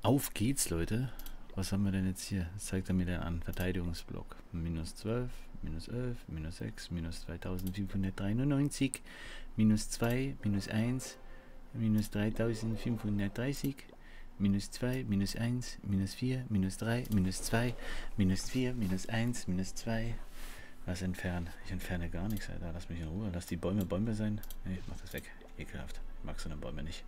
auf geht's, Leute. Was haben wir denn jetzt hier? Was zeigt er mir denn an? Verteidigungsblock. Minus 12, minus 11, minus 6, minus 2593, minus 2, minus 1, minus 3530, minus 2, minus 1, minus 4, minus 3, minus 2, minus 4, minus 1, minus 2. Was entfernen? Ich entferne gar nichts, Alter. Lass mich in Ruhe. Lass die Bäume Bäume sein. Nee, ich mach das weg. Ekelhaft. Ich mag so eine Bäume nicht.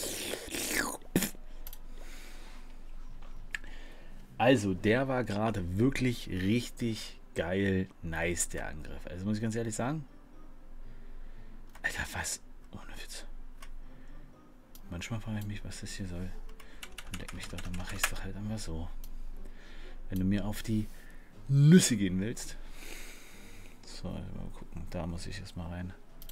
Also, der war gerade wirklich richtig geil, nice, der Angriff. Also, muss ich ganz ehrlich sagen. Alter, was? Ohne Witz. Manchmal frage ich mich, was das hier soll. Dann denke ich doch, dann mache ich es doch halt einfach so. Wenn du mir auf die Nüsse gehen willst. So, mal gucken. Da muss ich erstmal rein.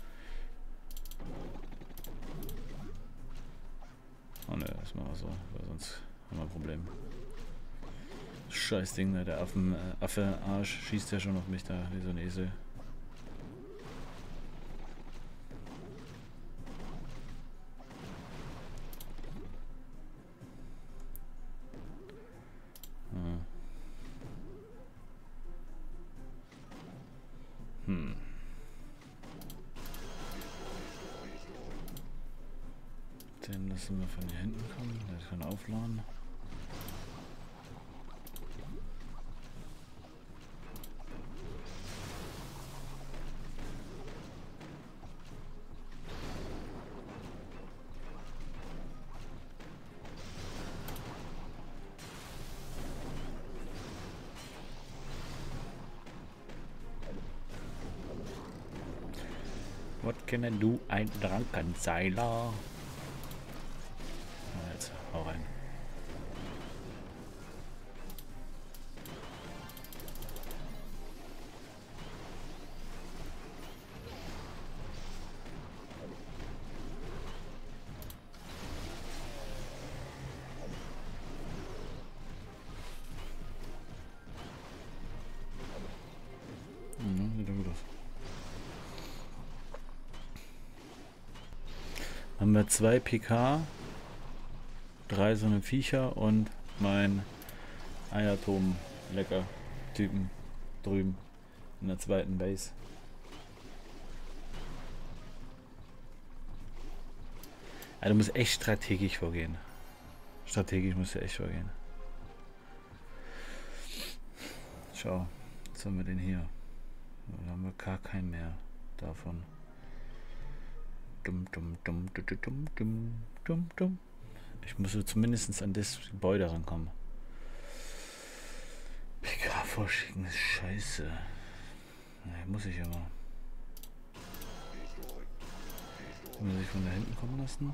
Oh ne, das machen wir so, weil sonst haben wir ein Problem. Scheiß Ding, ne? Der Affe-Arsch schießt ja schon auf mich da, wie so ein Esel. Den lassen wir von hier hinten kommen, der kann aufladen. What can I do? Ein Drankenzeiler. Jetzt, hau rein. Sieht doch gut aus. Haben wir 2 PK, 3 so eine Viecher und mein Eierturm-Lecker-Typen drüben in der zweiten Base. Also du musst echt strategisch vorgehen. Strategisch musst du echt vorgehen. Schau, jetzt haben wir den hier. Dann haben wir gar keinen mehr davon. Ich muss so zumindest an das Gebäude rankommen. PK vorschicken ist scheiße. Nee, muss ich aber. Muss ich von da hinten kommen lassen?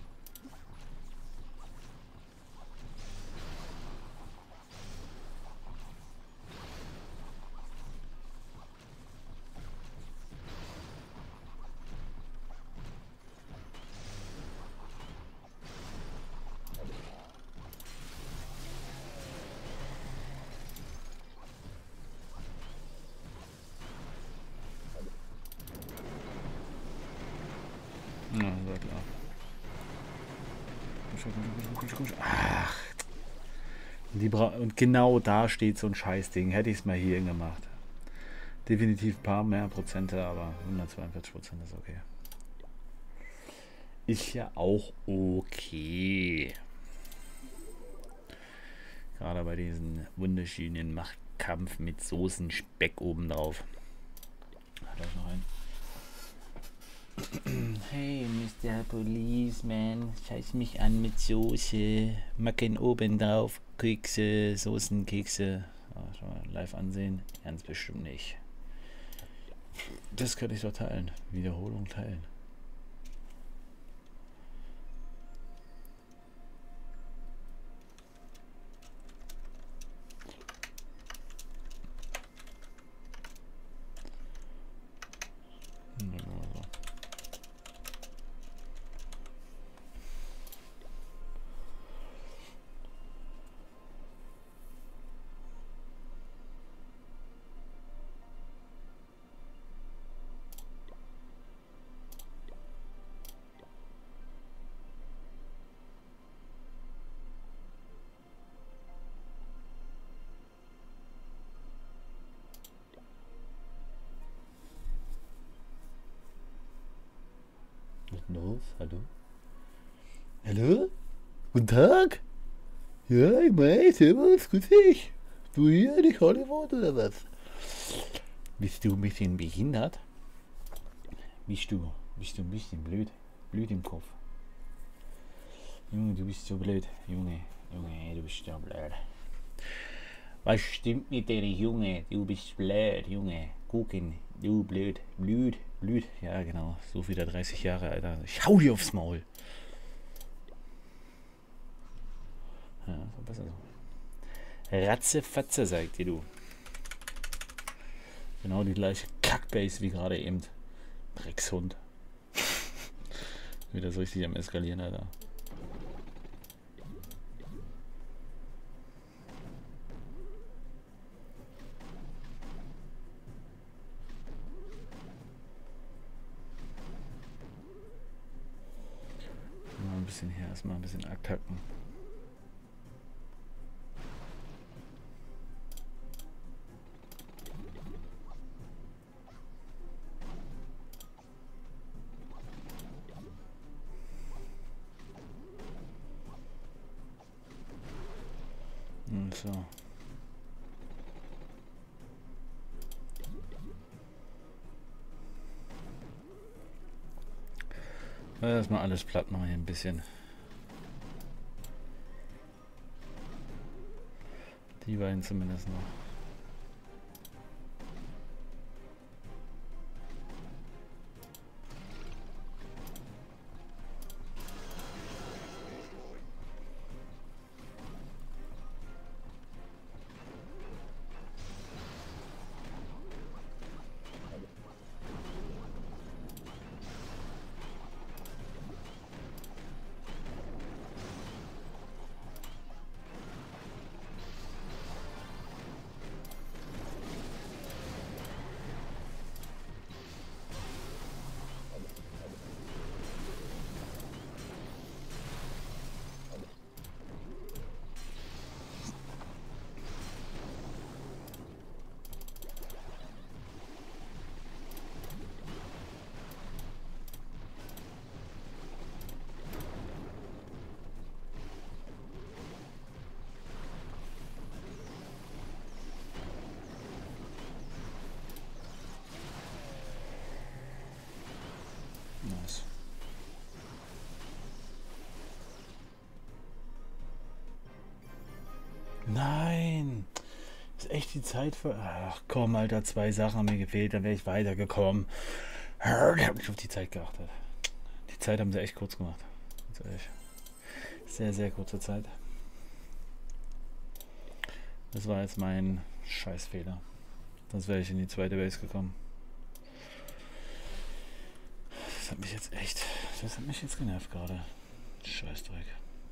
Ja, war klar. Ach. Und genau da steht so ein Scheißding. Hätte ich es mal hier gemacht. Definitiv ein paar mehr Prozente, aber 142% ist okay. Ist ja auch okay. Gerade bei diesem wunderschönen Machtkampf mit Soßenspeck obendrauf. Da ist noch ein. Hey, Mr. Policeman, scheiß mich an mit Soße. Macken oben drauf, Kekse, Soßenkekse. Schon mal live ansehen? Ganz bestimmt nicht. Das könnte ich doch teilen. Wiederholung teilen. los? Hallo? Hallo? Guten Tag? Ja, ich meine, servus, grüß dich. Du hier, nicht Hollywood oder was? Bist du ein bisschen behindert? Bist du ein bisschen blöd? Blöd im Kopf. Junge, du bist so blöd. Junge, du bist so blöd. Was stimmt mit dir, Junge? Du bist blöd, Junge. Gucken, du blöd. Ja, genau. So wieder 30 Jahre, Alter. Ich hau dir aufs Maul. Ja, so besser so. Ratze-Fatze, sagt dir du. Genau die gleiche Kackbase wie gerade eben. Dreckshund. Wieder so richtig am Eskalieren, Alter. Mal ein bisschen her, erstmal ein bisschen abkacken. So. Erstmal alles platt machen hier ein bisschen. Die beiden zumindest noch. Nice. Nein! Ist echt die Zeit für. Ach komm, Alter, 2 Sachen haben mir gefehlt, dann wäre ich weitergekommen. Ich habe nicht auf die Zeit geachtet. Die Zeit haben sie echt kurz gemacht. Ganz ehrlich. Sehr, sehr kurze Zeit. Das war jetzt mein Scheißfehler. Sonst wäre ich in die zweite Base gekommen. Das hat mich jetzt echt. Das hat mich jetzt genervt gerade. Scheißdreck.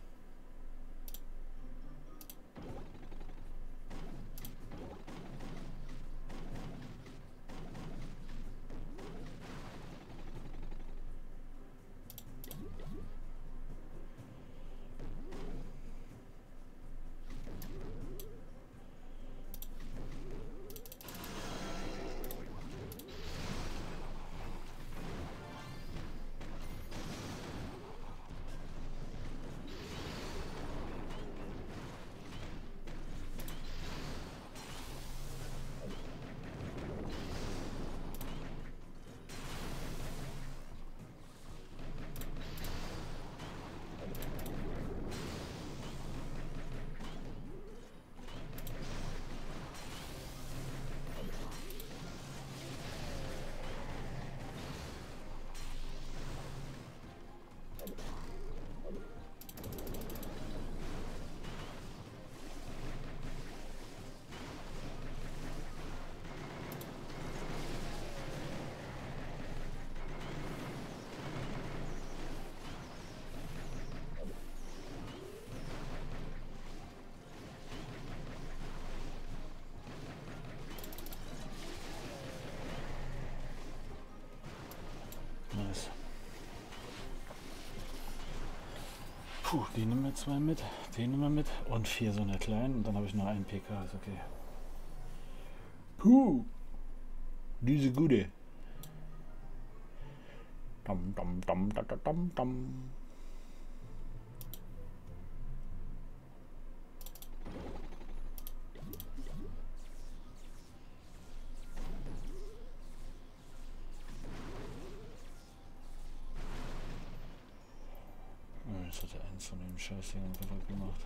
Nice. Puh, die nehmen wir 2 mit, den nehmen wir mit und 4 so eine kleinen und dann habe ich noch einen PK, ist okay. Puh, diese gute. Dam, dam, dam, dam, dam, dam. Jetzt hat er eins von den Scheißdingern kaputt gemacht.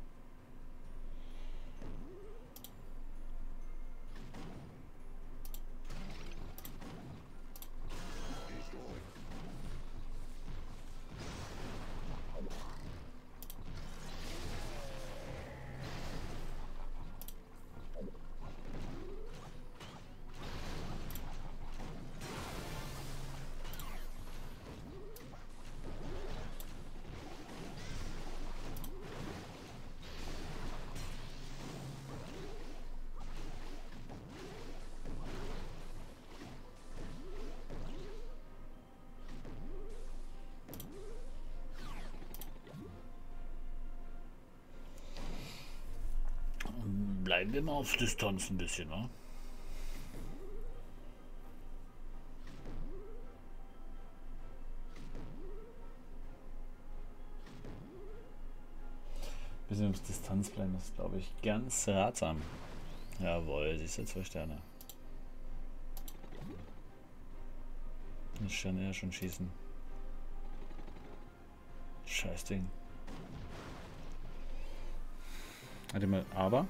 Bleiben wir mal auf Distanz ein bisschen, ne? Bisschen auf Distanz bleiben ist, glaube ich, ganz ratsam. Jawohl, siehst du, 2 Sterne. Ich kann eher schon schießen. Scheiß Ding. Warte mal, aber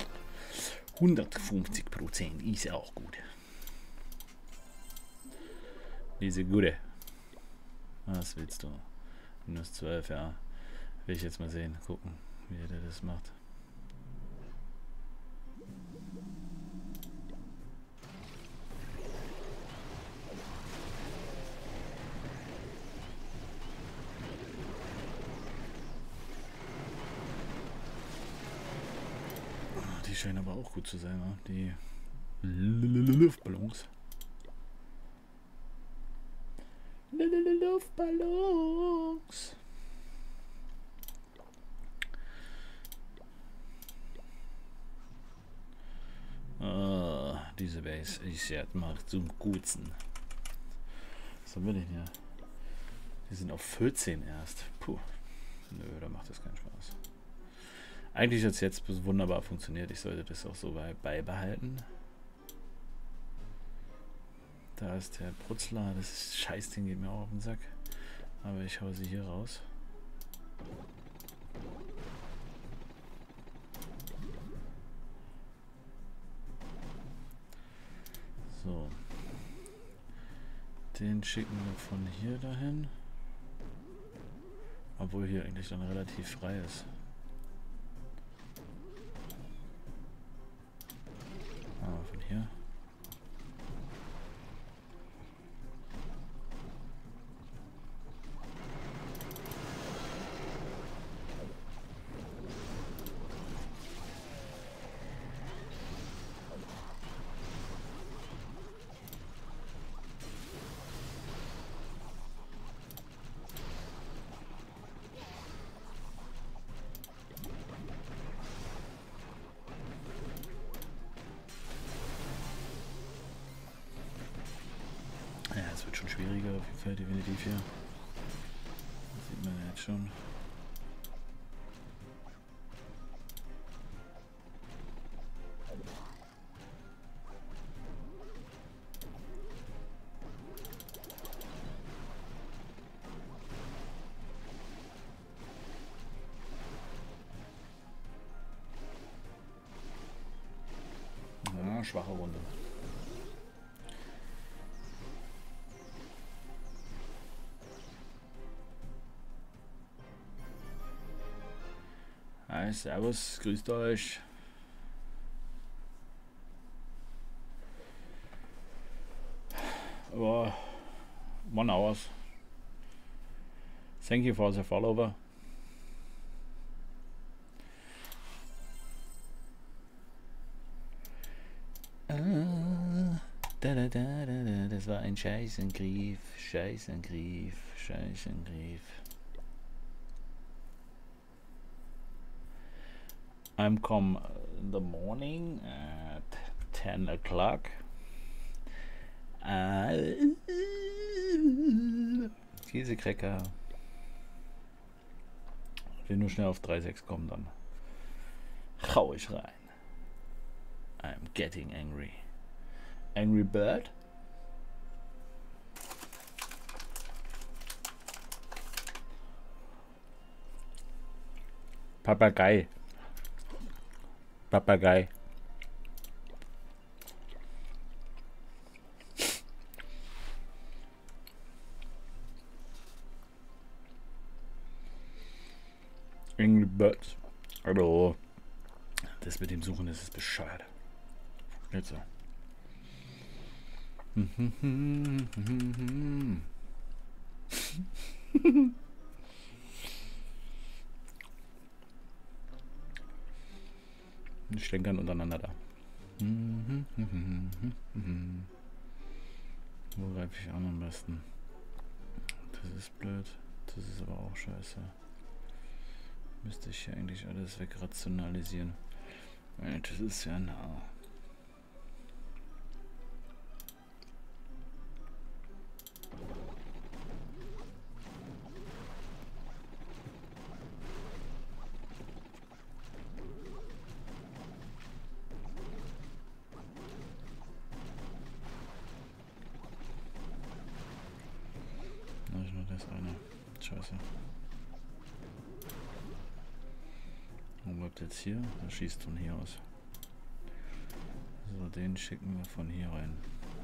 150% ist auch gut. Diese gute. Was willst du? Minus 12, ja. Will ich jetzt mal sehen, gucken, wie der das macht. Die scheinen aber auch gut zu sein, ne? Die Luftballons. Luftballons. Diese Base ist ja macht zum Gutsten. Was haben wir denn hier? Wir sind auf 14 erst. Puh. Nö, da macht das keinen Spaß. Eigentlich hat es jetzt wunderbar funktioniert. Ich sollte das auch so beibehalten. Da ist der Brutzler. Das Scheißding geht mir auch auf den Sack. Aber ich hau sie hier raus. So. Den schicken wir von hier dahin. Obwohl hier eigentlich dann relativ frei ist. Von hier. Ja, es wird schon schwieriger, auf jeden Fall definitiv hier. Das sieht man ja jetzt schon. Ja, schwache Runde. Hi, servus, grüßt euch. Oh, 1 hour. Thank you for the follower. Das war ein Scheißengriff, Scheißengriff, Scheißengriff. I'm come in the morning at 10 o'clock. Käsekrecker. Wenn nur schnell auf 3,6 kommen, dann hau ich rein. I'm getting angry. Angry Bird? Papagei. Papagei. Angry Birds. Hallo. Das mit dem Suchen, das ist bescheuert. Jetzt so. Die stänkern untereinander da. Wo greife ich an am besten? Das ist blöd. Das ist aber auch scheiße. Müsste ich hier eigentlich alles wegrationalisieren. Das ist ja nah. Nur das eine. Scheiße. Wo bleibt jetzt hier? Er schießt von hier aus. So, den schicken wir von hier rein.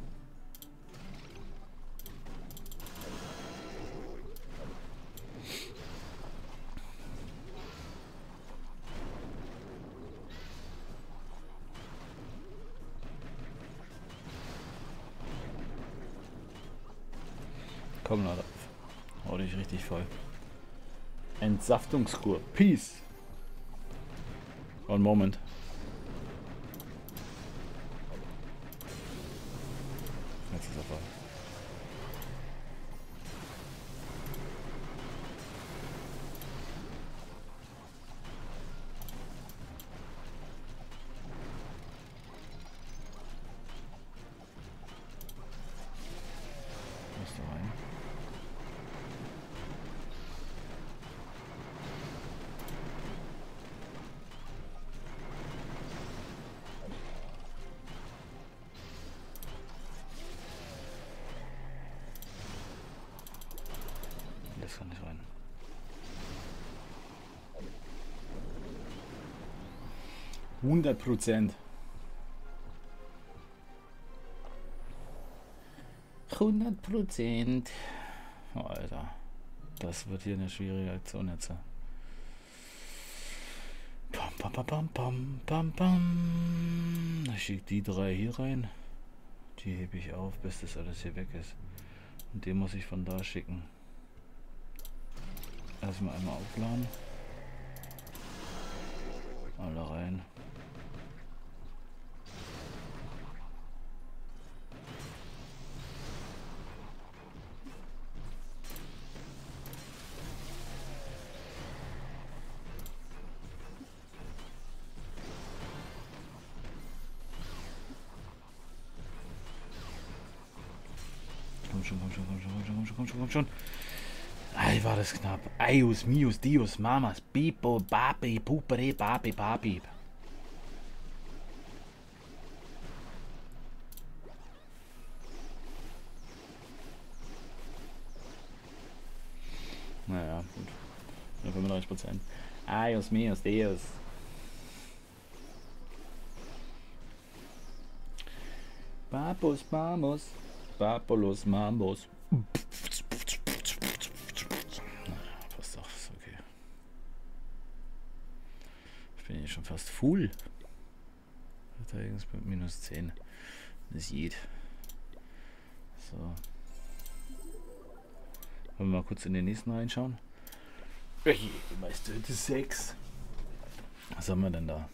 Komm, Leute. Hau dich richtig voll. Entsaftungskur. Peace. One moment. Jetzt ist er voll. Musst du rein. Das kann nicht rein. %. 100%. Oh, Alter. Das wird hier eine schwierige Aktion jetzt. Pam, pam, pam, pam, pam, pam, pam. Ich schicke die 3 hier rein. Die hebe ich auf, bis das alles hier weg ist. Und den muss ich von da schicken. Erstmal einmal aufladen. Alle rein. Komm schon. Ei, war das knapp. Eius, mius, dius, mamas, bipo, babi, pupere, babi, babi. Naja, gut. Nur 35%. Eius, mius, dius. Babus, Mamos. Babolos, Mambos. Passt doch, ist okay. Ich bin hier schon fast full. Verteidigungspunkt -10. Das geht. So. Wollen wir mal kurz in den nächsten reinschauen? Meister, das ist 6. Was haben wir denn da?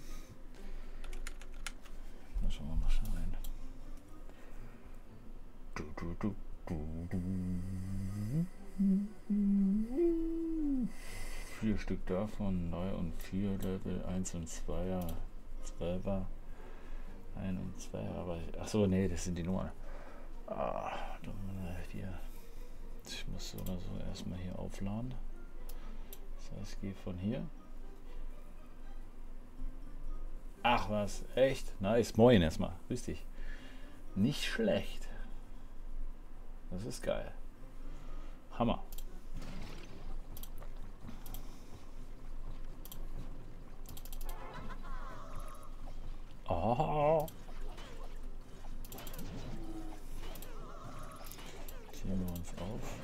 Da schauen wir mal schnell rein. 4 Stück davon, neu und 4 Level 1 und 2er, 12er, 1 und 2er, aber achso, nee, das sind die Nummern. Ah, 4, Ich muss oder so erstmal hier aufladen. Das heißt, ich gehe von hier. Ach was, echt? Nice. Moin erstmal. Grüß dich. Nicht schlecht. Das ist geil. Hammer. Oh. Ziehen wir uns auf.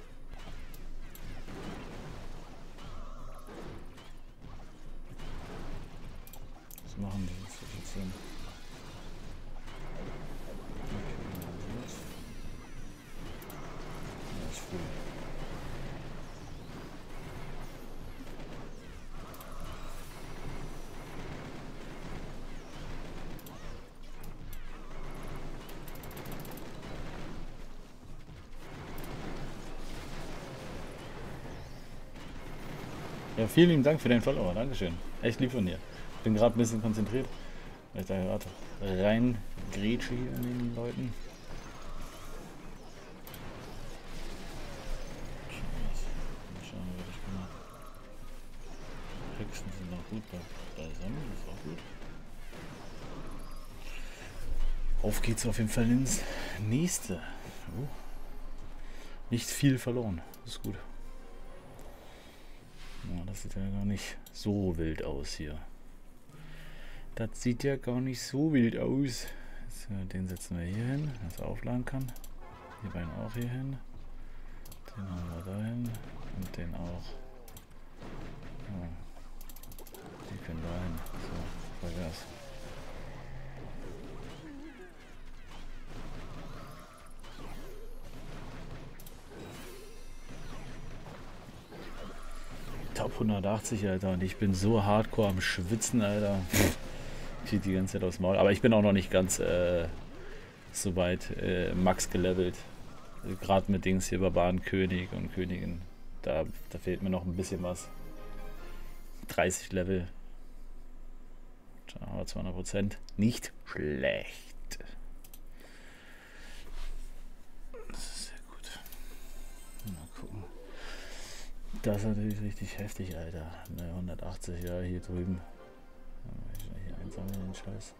Was machen die jetzt? Okay, das ist cool. Ja, vielen lieben Dank für den Follower. Dankeschön. Echt lieb von dir. Bin gerade ein bisschen konzentriert, weil ich da gerade rein grätsche hier an den Leuten. Mal schauen, was ich gemacht. Hexen sind noch gut beisammen, das ist auch gut. Auf geht's auf jeden Fall ins nächste. Oh. Nicht viel verloren, das ist gut. Ja, das sieht ja gar nicht so wild aus hier. Das sieht ja gar nicht so wild aus. So, den setzen wir hier hin, dass er aufladen kann. Die beiden auch hier hin. Den haben wir da hin. Und den auch. Ja. Die können da hin. So, Vollgas. Top 180, Alter. Und ich bin so hardcore am Schwitzen, Alter. Sieht die ganze Zeit aufs Maul. Aber ich bin auch noch nicht ganz so weit max gelevelt. Gerade mit Dings hier, Barbarenkönig und Königin. Da fehlt mir noch ein bisschen was. 30 Level. Aber 200%. Nicht schlecht. Das ist sehr gut. Mal gucken. Das ist natürlich richtig heftig, Alter. 180, ja, hier drüben. Hier einsammeln den Scheiß.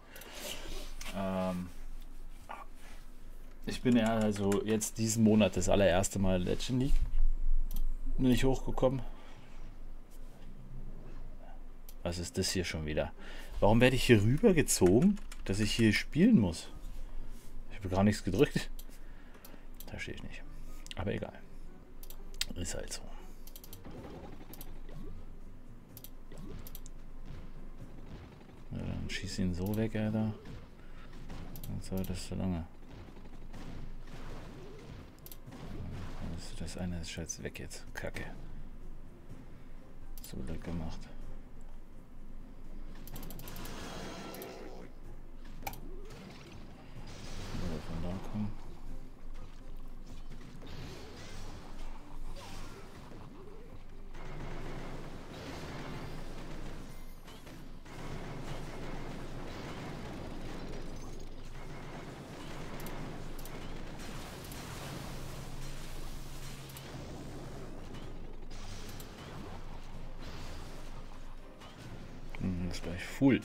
Ich bin ja also jetzt diesen Monat das allererste Mal Legend League. Bin ich hochgekommen. Was ist das hier schon wieder? Warum werde ich hier rübergezogen, dass ich hier spielen muss? Ich habe gar nichts gedrückt. Verstehe ich nicht. Aber egal. Ist halt so. Ja, dann schieß ihn so weg, Alter. Sonst dauert das so lange. Das eine ist scheiße weg jetzt. Kacke. So leck gemacht. Von da kommen. Ist gleich full.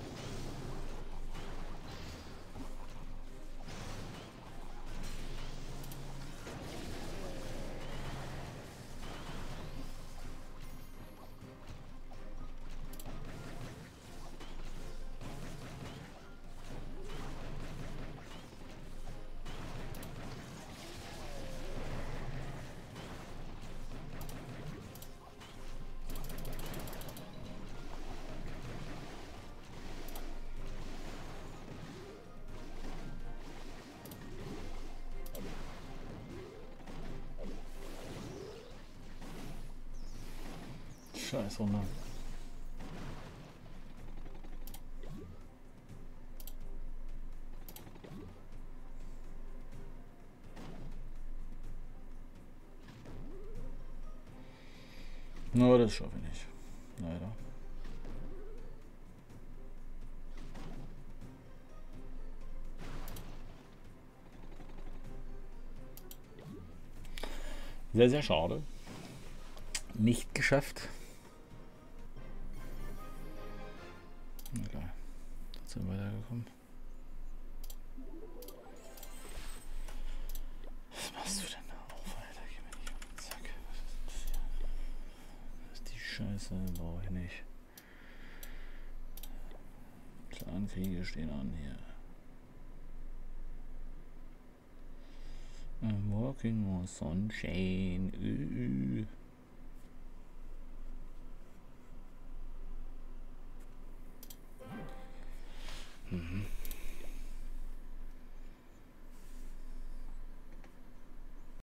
Scheiß Runde. No, das schaffe ich nicht. Leider. Sehr, sehr schade. Nicht geschafft. Egal. Trotzdem weitergekommen. Was machst du denn da auch weiter? Geh mir nicht auf den Zack. Was ist das hier? Das ist die Scheiße, brauche ich nicht. Clankriege stehen an hier. I'm walking on sunshine.